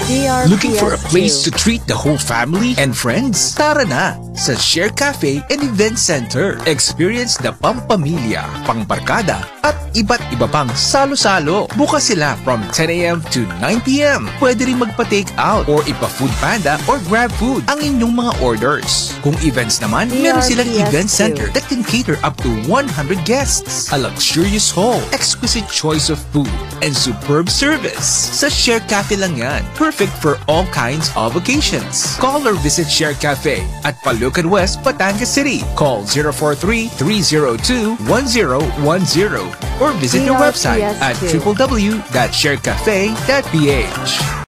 Looking for a place to DRPS treat the whole family and friends? Tara na sa Share Cafe and Event Center. Experience the pampamilya, pangbarkada, at iba't iba pang salo-salo. Bukas sila from 10 a.m. to 9 p.m. Pwede rin magpa-take out or ipa-food panda or grab food ang inyong mga orders. Kung events naman, meron silang DRPS event center that can cater up to 100 guests. A luxurious hall, exquisite choice of food, and superb service. Sa Share Cafe lang yan. Perfect for all kinds of occasions. Call or visit Share Cafe at Palucan West, Batangas City. Call 043-302-1010 or visit their website at DRPS www.sharecafe.ph.